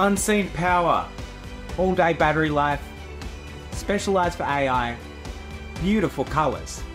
Unseen power, all day battery life, specialized for AI, beautiful colors.